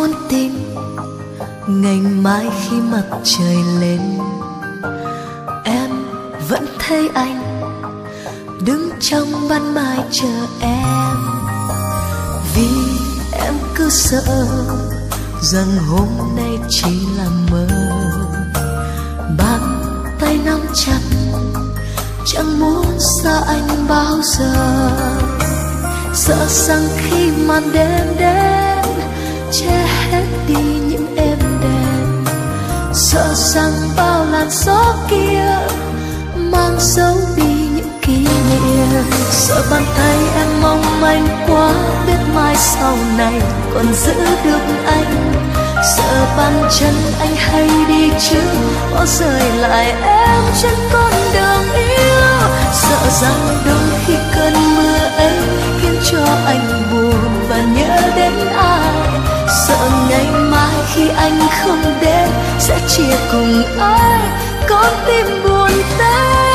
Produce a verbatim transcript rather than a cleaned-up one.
muốn tin ngày mai khi mặt trời lên em vẫn thấy anh đứng trong ban mai chờ em, vì em cứ sợ rằng hôm nay chỉ là mơ. Bàn tay nắm chặt chẳng muốn xa anh bao giờ, sợ rằng khi màn đêm đến che hết đi những êm đềm, sợ rằng bao làn gió kia mang dấu đi những kỷ niệm. Sợ bàn tay em mong manh quá biết mai sau này còn giữ được anh, sợ bàn chân anh hay đi trước bỏ rơi lại em trên con đường yêu. Sợ rằng đôi khi cơn mưa ấy khiến cho anh buồn và nhớ đến ai, sợ ngày mai khi anh không đến sẽ chia cùng ai con tim buồn tê.